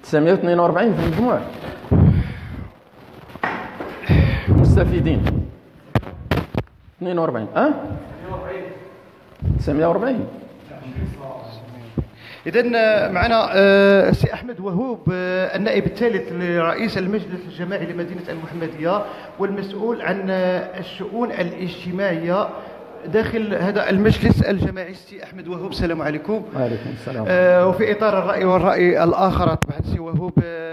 942 في المجموع مستفيدين. 42 940. إذا معنا السي أحمد وهوب، النائب الثالث لرئيس المجلس الجماعي لمدينة المحمدية والمسؤول عن الشؤون الاجتماعية داخل هذا المجلس الجماعي. السي أحمد وهوب، السلام عليكم. وعليكم السلام. وفي إطار الرأي والرأي الآخر طبعا السي وهوب،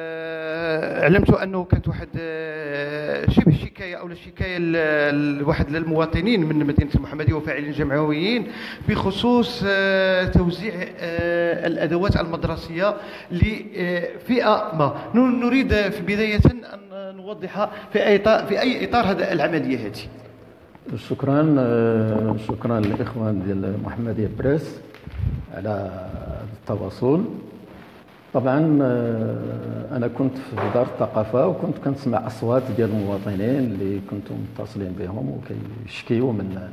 علمت أنه كانت واحد شبه شكاية أو شكاية لواحد المواطنين من مدينة المحمدية وفاعلين جمعويين بخصوص توزيع الأدوات المدرسية لفئة ما. نريد في بداية أن نوضح في أي إطار هذا العملية هذه. شكرا للإخوان ديال المحمدية بريس على التواصل. طبعا انا كنت في دار الثقافه وكنت كنسمع اصوات ديال المواطنين اللي كنتم متصلين بهم وكيشكيوا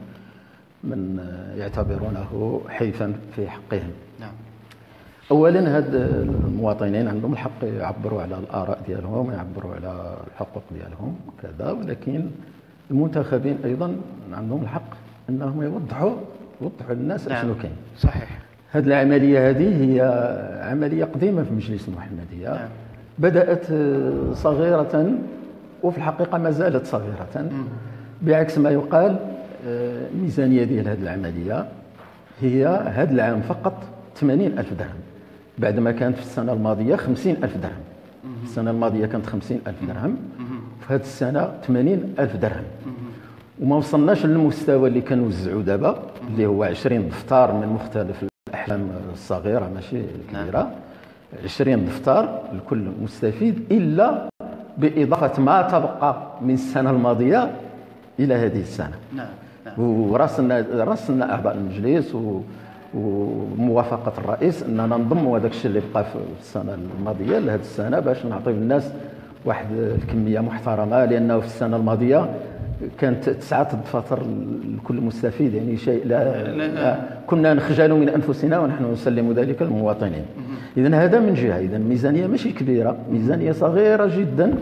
من يعتبرونه حيفا في حقهم. نعم. اولا هاد المواطنين عندهم الحق يعبروا على الاراء ديالهم، يعبروا على الحقوق ديالهم كذا، ولكن المنتخبين ايضا عندهم الحق انهم يوضحوا للناس شنو كاين. صحيح. هذه العملية هذه هي عملية قديمة في مجلس المحمدية. نعم. بدأت صغيرة وفي الحقيقة ما زالت صغيرة. بعكس ما يقال، الميزانية ديال هذه العملية هي هذا العام فقط 80,000 درهم، بعد ما كانت في السنة الماضية 50,000 درهم. السنة الماضية كانت 50,000 درهم، في هذه السنة 80,000 درهم. وما وصلناش للمستوى اللي كنوزعوا دابا اللي هو 20 دفتر من مختلف الأحلام الصغيرة ماشي كبيرة. 20 دفتر لكل مستفيد، إلا بإضافة ما تبقى من السنة الماضية إلى هذه السنة. نعم. وراسلنا أعضاء المجلس وموافقة الرئيس أننا نضموا هذاك الشيء اللي بقى في السنة الماضية لهذه السنة باش نعطيو الناس واحد الكمية محترمة، لأنه في السنة الماضية كانت 9 دفاتر لكل مستفيد، يعني شيء لا كنا نخجل من أنفسنا ونحن نسلم ذلك للمواطنين. إذن هذا من جهة. إذن ميزانية ماشي كبيرة، ميزانية صغيرة جدا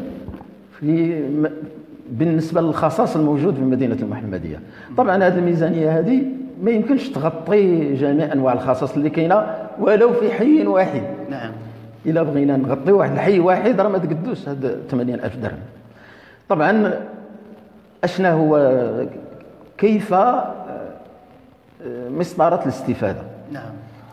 بالنسبة للخصاص الموجود في مدينة المحمدية. طبعا هذه الميزانية هذه ما يمكنش تغطي جميع أنواع الخصاص اللي كاينة ولو في حي واحد. نعم. إلا بغينا نغطي واحد الحي واحد راه ما تقدوش هاد 80,000 درهم. طبعا أشنا هو كيف مسطرة الاستفادة. نعم.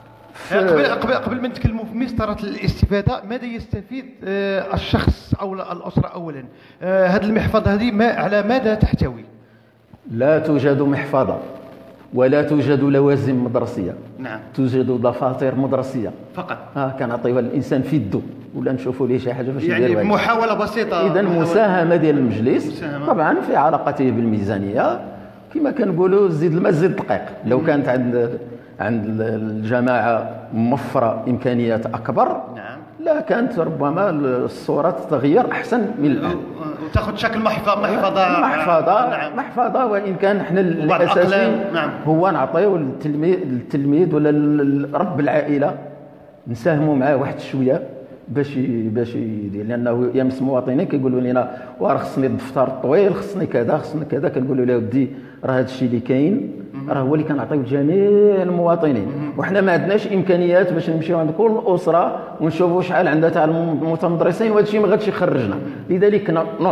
قبل ما نتكلموا في مسطرة الاستفادة، ماذا يستفيد الشخص أو الأسرة أولا؟ هذه المحفظة هذه على ماذا تحتوي؟ لا توجد محفظة ولا توجد لوازم مدرسية. نعم. توجد دفاتر مدرسية فقط. كنعطيوها الإنسان في يده ولا نشوفوا ليه شي حاجة باش يعني يدير. محاولة بسيطة. إذا مساهمة ديال المجلس طبعا في علاقته بالميزانية، كما كنقولوا زيد الماء زيد الدقيق. لو كانت عند الجماعة موفرة إمكانيات أكبر، نعم، لا كانت ربما الصورة تتغير أحسن من الآن وتاخذ شكل محفظة. نعم. محفظة، وإن كان احنا الأساسي نعم. هو نعطيو للتلميذ ولا رب العائلة نساهموا معاه واحد شوية باش يدير، لأنه يمس مواطنين كيقولوا لنا واه خصني الدفتر الطويل، خصني كذا كنقولوا له ودي راه هذا الشيء اللي كاين راه هو اللي كنعطيو لجميع المواطنين، وحنا ما عندناش امكانيات باش نمشيو عند كل اسره ونشوفوا شحال عندها تاع المتمدرسين، وهذا الشيء ما غاديش يخرجنا. لذلك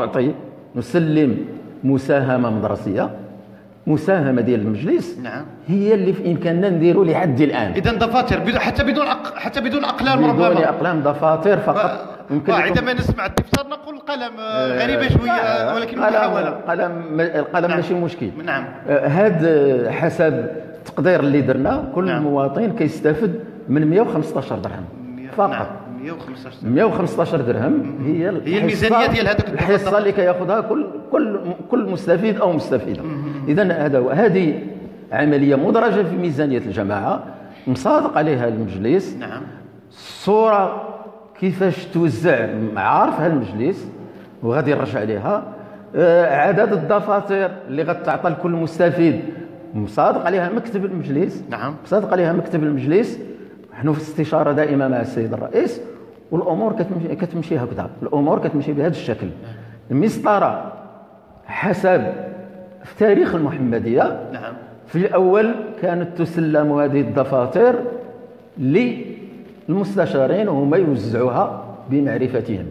نسلم مساهمه مدرسيه، مساهمه ديال المجلس. نعم. هي اللي في امكاننا نديروا لحد الان. اذا دفاتر حتى بدون اقلام، ربما بدون اقلام، دفاتر فقط. عندما نسمع الدفتر نقول قلم، غريبه شويه، ولكن محاوله. القلم ماشي مشكل. نعم. هذا حسب التقدير اللي درنا، كل نعم. مواطن كيستافد من 115 درهم فقط. نعم. 115 درهم هي الميزانيه ديال هذاك الحصه اللي كياخذها كل مستفيد او مستفيده. اذا هذه عمليه مدرجه في ميزانيه الجماعه، مصادق عليها المجلس. نعم. الصوره كيفاش توزع عارفها المجلس وغادي يرجع عليها. عدد الدفاتر اللي غتعطى لكل مستفيد مصادق عليها مكتب المجلس. نعم. مصادق عليها مكتب المجلس. نحن في استشاره دائمه مع السيد الرئيس، والامور كتمشي هكذا، الامور كتمشي بهذا الشكل. المسطره حسب في تاريخ المحمديه نعم في الاول كانت تسلم هذه الدفاتر للمستشارين وهما يوزعوها بمعرفتهم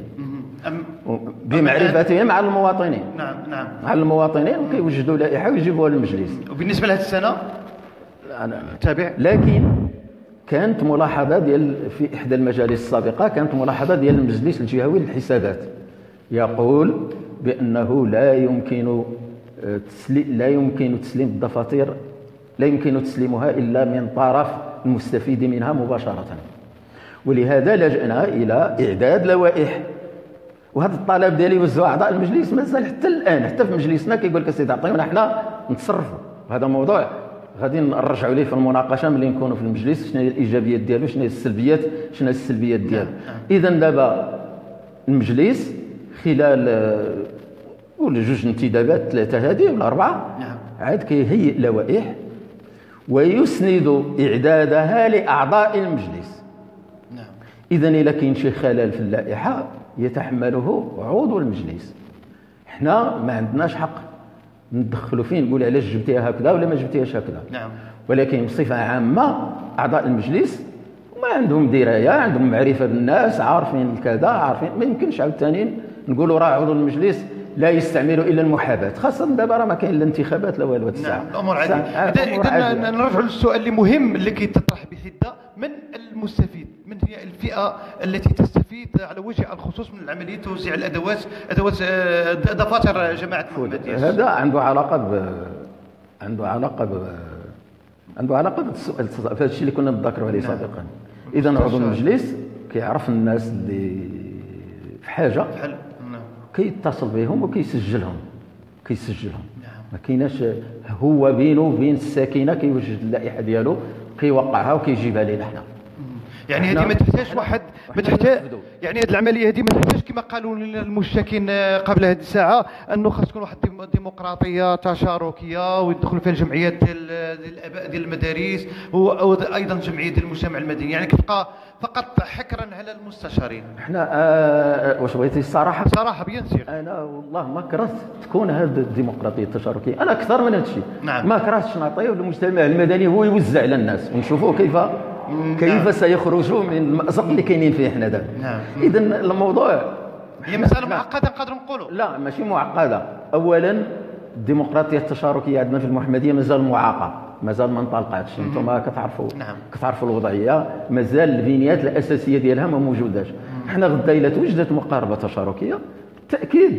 على المواطنين. نعم على المواطنين، وكيوجدوا لائحه ويجيبوها للمجلس. وبالنسبه لهذه السنه تابع، لكن كانت ملاحظه في احدى المجالس السابقه، كانت ملاحظه ديال المجلس الجهوي للحسابات يقول بانه لا يمكن تسليم الدفاتر، لا يمكن تسليمها الا من طرف المستفيد منها مباشره، ولهذا لجأنا الى اعداد لوائح. وهذا الطلب ديالي وزعوا اعضاء المجلس مازال حتى الان، حتى في مجلسنا كيقول لك السيد عطيونا حنا نتصرفوا. وهذا موضوع غادي نرجعوا ليه في المناقشه ملي نكونوا في المجلس، شنو هي الايجابيات ديالو، شنو هي السلبيات ديالو. اذا دابا المجلس خلال جوج انتدابات، ثلاثه هذه ولا اربعه، عاد كيهيئ لوائح ويسند اعدادها لاعضاء المجلس. اذا الا كاين شي خلل في اللائحه يتحمله عضو المجلس. حنا ما عندناش حق ندخلوا فيه نقول علاش جبتيها هكذا ولا ما جبتيهاش هكذا. ولكن بصفه عامه اعضاء المجلس ما عندهم درايه، عندهم معرفه بالناس، عارفين كذا عارفين. ما يمكنش عاوتاني نقولوا راه عضو المجلس لا يستعمل الا المحاباه، خاصه دابا راه ما كاين لا انتخابات لا والو. نعم الامور عاديه. اذا نرجعوا للسؤال المهم اللي كيتطرح بحده، من المستفيد؟ من هي الفئه التي تستفيد على وجه الخصوص من عمليه توزيع ادوات دفاتر جماعه المحمديه؟ هذا عنده علاقه بالسؤال في هذا الشيء اللي كنا نتذكروا عليه سابقا. اذا عضو المجلس كيعرف الناس اللي في حاجه كيتصل بهم وكيسجلهم. ما كايناش هو بينه وبين الساكنه كيوجد اللائحه ديالو كيوقعها وكيجيبها لينا حنا. يعني هذه ما تحتاجش واحد، ما تحتاج يعني هذه العمليه هذه ما تحتاج كما قالوا المشتكين قبل هذه الساعه انه خاص تكون واحد ديمقراطيه تشاركيه ويدخلوا فيها الجمعيات ديال الاباء ديال المدارس وايضا جمعيه ديال المجتمع المدني، يعني كتبقى فقط حكرا على المستشارين. احنا واش بغيتي الصراحه؟ صراحه بيان سير انا والله ما كرهت تكون هذه الديمقراطيه التشاركيه، انا اكثر من هذا الشيء. ما كرهتش نعطيو للمجتمع المدني هو يوزع على الناس ونشوفوا كيف سيخرجوا من المأزق اللي كاينين فيه حنا دابا. اذا الموضوع هي مساله معقده نقدروا نقولوا. لا ماشي معقده. اولا الديمقراطيه التشاركيه عندنا في المحمديه مازال معاقه، مازال ما انطلقاتش. انتم كتعرفوا الوضعيه، مازال البنيات الاساسيه ديالها ما موجوداش. حنا غدا الا توجدت مقاربه تشاركيه بالتاكيد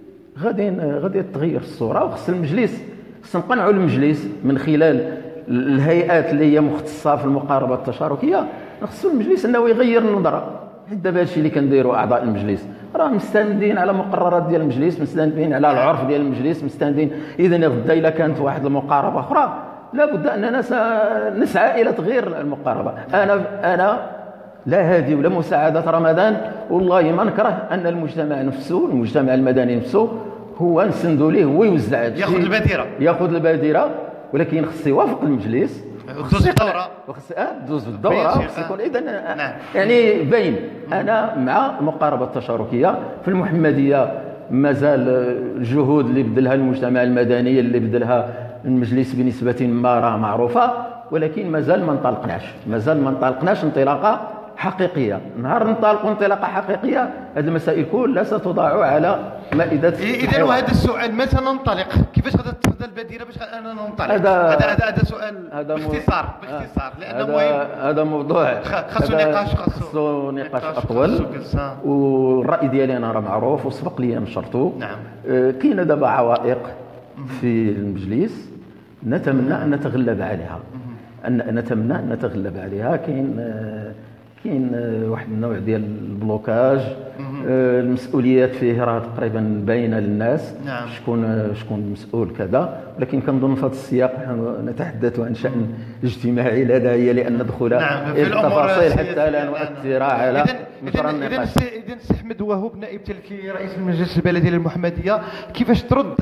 غادي تغير الصوره، وخص المجلس، خص نقنعوا المجلس من خلال الهيئات اللي هي مختصه في المقاربه التشاركيه، خصو المجلس انه يغير النظره. حيت دابا هادشي اللي كنديروا اعضاء المجلس راه مستندين على مقررات ديال المجلس، مستندين على العرف ديال المجلس، مستندين. اذا غدا الا كانت واحد المقاربه اخرى لابد اننا سنسعى الى تغيير المقاربه. انا لا هادي ولا مساعده رمضان والله ما نكره ان المجتمع نفسه، المجتمع المدني نفسه هو نسندوا ليه، هو يوزع هذا الشيء، ياخذ البادره، ولكن خص يوافق المجلس دوز الدوره دوز الدوره. خص يكون اذا يعني باين. انا مع المقاربه التشاركيه في المحمديه. مازال الجهود اللي بذلها المجتمع المدني اللي بذلها المجلس بنسبه ما راه معروفه، ولكن مازال ما انطلقناش انطلاقه حقيقيه. نهار ننطلقوا انطلاقه حقيقيه هذه المسائل كلها ستضع على مائده. اذا وهذا السؤال متى ننطلق؟ كيفاش غادي تفضل البديله باش انا ننطلق؟ هذا سؤال باختصار لانه مهم. هذا موضوع خاصو نقاش اطول. والراي ديالي انا راه معروف وسبق لي نشرته. كاينه دابا عوائق في المجلس نتمنى ان نتغلب عليها. كاين واحد النوع ديال البلوكاج. المسؤوليات فيه راه تقريبا باينه للناس. شكون المسؤول كذا، ولكن كنظن في هذا السياق نتحدث عن شان اجتماعي لا داعي لان ندخل في التفاصيل حتى لا نؤثر على مجرى النقاش. اذا السي احمد وهوب نائب تلكي رئيس المجلس البلدي للمحمديه، كيفاش ترد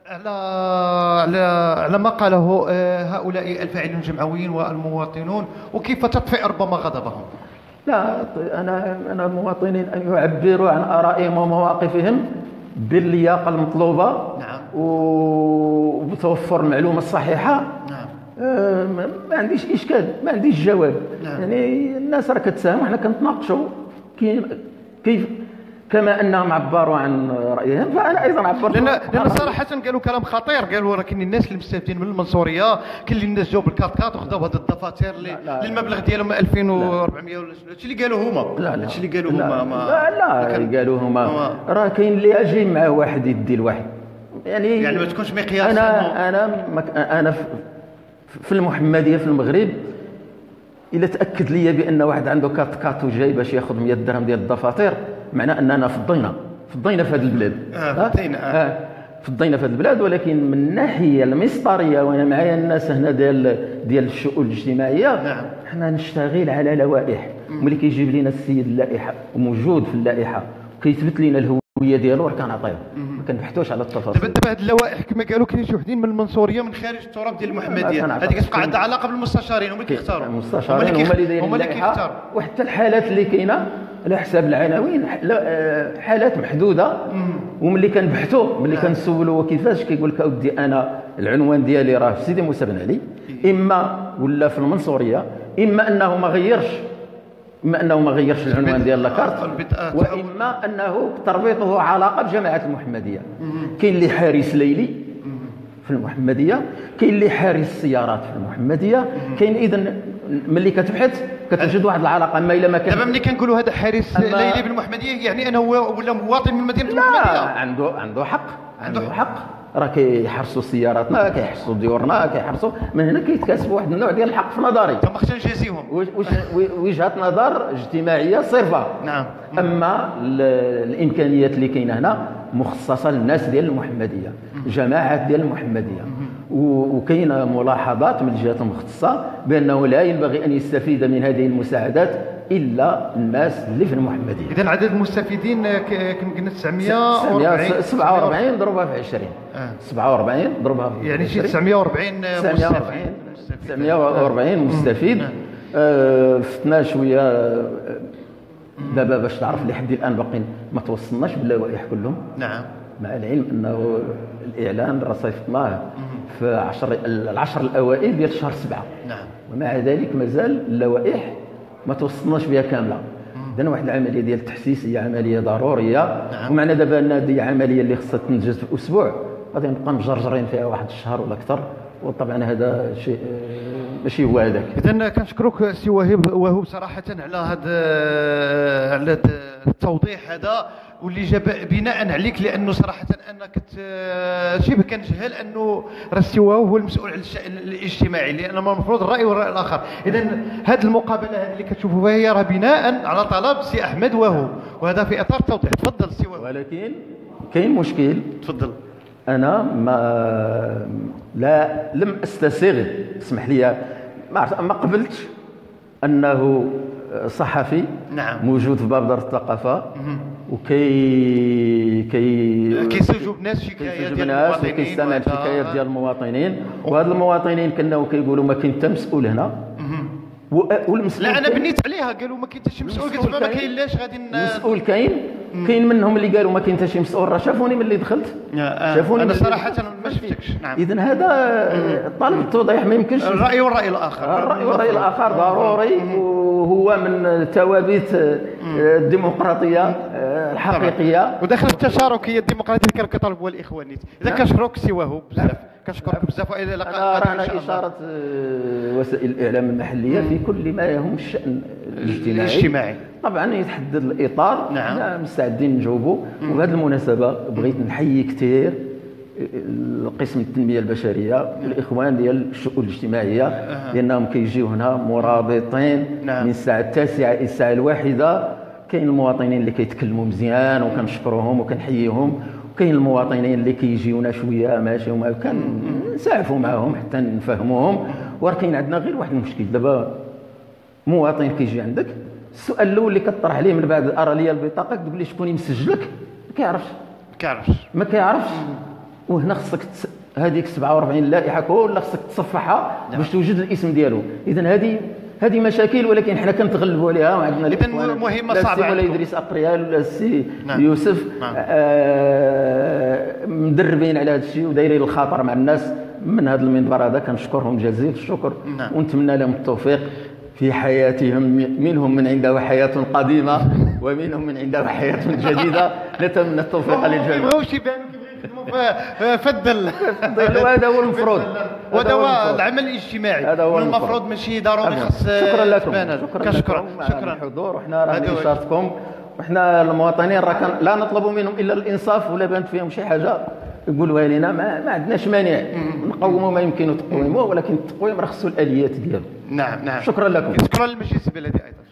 على ما قاله هؤلاء الفاعلون الجمعويين والمواطنون، وكيف تطفئ ربما غضبهم؟ لا، انا المواطنين ان يعبروا عن ارائهم ومواقفهم باللياقه المطلوبه. نعم. وبتوفر المعلومه الصحيحه. نعم. ما عنديش اشكال، ما عنديش جواب. نعم. يعني الناس راه كتساهم، حنا كنتناقشوا كيف كما انهم عبروا عن رايهم فانا ايضا عبرت. لان صراحه قالوا كلام خطير، قالوا راه كاين الناس اللي مستافدين من المنصوريه، كاين اللي الناس جاو بالكارت كات وخداو هاد الدفاتر اللي المبلغ ديالهم 2400 ولا شنو. هادشي اللي قالوا هما. هادشي اللي قالوا هما. لا قالوا هما راه كاين اللي اجي مع واحد يدي لواحد. يعني ما تكونش مقياس. انا في المحمديه في المغرب، الا تاكد لي بان واحد عنده كارت كات وجاي باش ياخذ 100 درهم ديال الدفاتر، معناه اننا فضينا في هذه البلاد. فضينا في هذه البلاد. ولكن من الناحيه المسطريه، وانا معايا الناس هنا ديال الشؤون الاجتماعيه. نعم. حنا نشتغل على لوائح. ملي كيجيب لنا السيد اللائحه وموجود في اللائحه وكيثبت لنا الهويه ديالو، راه كنعطيه، ما كنبحثوش على التفاصيل. دابا هذه اللوائح كما قالوا كاين شي وحدين من المنصوريه من خارج التراب ديال المحمديه، هذه كتبقى عندها علاقه بالمستشارين، هما اللي كيختاروا. المستشارين هما اللي كيختاروا. وحتى الحالات اللي كاينه على حساب العناوين حالات محدوده. وملي كنبحثوا، ملي كنسولوا كيفاش، كيقول لك اودي انا العنوان ديالي راه في سيدي موسى بن علي، اما ولا في المنصوريه، اما انه ما غيرش العنوان ديال لاكارت، واما انه تربيطه علاقه بجماعه المحمديه. كاين اللي حارس ليلي في المحمديه، كاين اللي حارس السيارات في المحمديه، كاين. اذا ملي كتبحث كتوجد واحد العلاقه. اما الا ما كان دابا ملي كنقولوا هذا حارس ليلي بالمحمديه، يعني انه هو ولا مواطن من مدينه المحمديه. عنده حق. راه كيحرسوا سياراتنا، كيحرسوا ديورنا، كيحرسوا. من هنا كيتكاسبوا واحد النوع ديال الحق في نظري. ما خصنا نجازيهم. وجهه نظر اجتماعيه صرفه. نعم. اما الامكانيات اللي كاينه هنا مخصصه للناس ديال المحمديه، جماعات ديال المحمديه. وكاين ملاحظات من الجهات المختصه بانه لا ينبغي ان يستفيد من هذه المساعدات الا الناس اللي في المحمديه. اذا عدد المستفيدين كم قلنا 947 ضربها في 20. 47 ضربها في 20 يعني شي 940 مستفيد. فتنا شويه دابا باش تعرف لحد الان باقيين ما توصلناش باللوائح كلهم. نعم. مع العلم انه الاعلان راه صيفطناه في العشر الاوائل ديال شهر 7. نعم. ومع ذلك مازال اللوائح ما توصلناش بها كامله. اذا واحد العمليه ديال التحسيس هي عمليه ضروريه. نعم. ومعنى دابا ان هذه عمليه اللي خصها تنجز في اسبوع، غادي نبقى مجرجرين فيها واحد الشهر ولا اكثر. وطبعا هذا شيء ماشي هو هذاك. اذا كنشكرك سي وهوب صراحه على هذا التوضيح هذا، واللي جاب بناء عليك، لانه صراحه انا كنت شبه كنجهل انه راه السي وهوب هو المسؤول على الشان الاجتماعي، لان المفروض الراي والراي الاخر. اذا هذه المقابله هذه اللي كتشوفوا فيها هي راه بناء على طلب سي احمد وهوب، وهذا في اطار التوضيح. تفضل سي وهوب. ولكن كاين مشكل. تفضل. انا لم استسيغ، اسمح لي، ما قبلتش انه صحفي. نعم. موجود في باب دار الثقافه كيستجوب ناس شكايات ديال المواطنين، وكيستمع الشكايات ديال المواطنين. وهاد المواطنين كانوا كيقولوا ما كاين حتى مسؤول هنا. والمسؤول لا، انا بنيت عليها، قالوا ما كاين حتى شي مسؤول. قلت ما كاين لاش غادي المسؤول كاين منهم اللي قالوا ما كاين حتى شي مسؤول. راه شافوني ملي دخلت، شافوني. انا صراحه ما شفتكش. نعم. اذا هذا طالب التوضيح، ما يمكنش. الراي والراي الاخر ضروري، وهو من ثوابت الديمقراطيه الحقيقيه وداخل التشاركيه الديمقراطيه اللي كانوا كيطالبوها الاخوانيين. اذا كنشكرك سي وهوب بزاف، كنشكرك بزاف. والى اللقاء. رانا اشاره وسائل الاعلام المحليه في كل ما يهم الشان الاجتماعي. طبعا يتحدد الاطار. نعم. مستعدين نجاوبوا. وبهذه المناسبه بغيت نحيي كثير القسم التنميه البشريه والاخوان ديال الشؤون الاجتماعيه، لانهم كيجيو هنا مرابطين. نعم. من الساعه 9 الى الساعه 1. كاين المواطنين اللي كيتكلموا مزيان وكنشكروهم وكنحييهم، وكاين المواطنين اللي كيجيونا شويه ماشي وما كنسعفوا معهم حتى نفهموهم. ولكن عندنا غير واحد المشكل. دابا مواطن كيجي عندك، السؤال الاول اللي كطرح عليه من بعد ارى لي البطاقه، تقول لي شكون يمسجلك؟ ما كيعرفش. وهنا خصك هذيك 47 لائحه كلها خصك تصفحها باش توجد الاسم ديالو. اذا هذه هذه مشاكل ولكن حنا كنتغلبوا عليها وعندنا إذن مهمة صعبة ولا عندكم. إدريس أقريال ولا السي نعم. يوسف نعم. مدربين على هذا الشيء ودايرين الخاطر مع الناس من هذا المنبر هذا. كنشكرهم جزيل الشكر. نعم. ونتمنى لهم التوفيق في حياتهم. منهم من عنده حياة قديمة ومنهم من عنده حياة جديدة. نتمنى التوفيق للجميع. يبغيوش يبانوا يخدموا فدل. وهذا هو المفروض. وهذا هو العمل الاجتماعي. هذا هو المفروض ماشي ضروري خاص. شكرا لكم. شكرا على الحضور. وحنا راه نشارككم. وحنا المواطنين راه لا نطلب منهم الا الانصاف. ولا بانت فيهم شي حاجه يقولوها لنا ما عندناش مانع نقوموا ما يمكن تقويمه، ولكن التقويم راه خصو الاليات ديالو. نعم. شكرا لكم. شكرا للمجلس البلدي ايضا.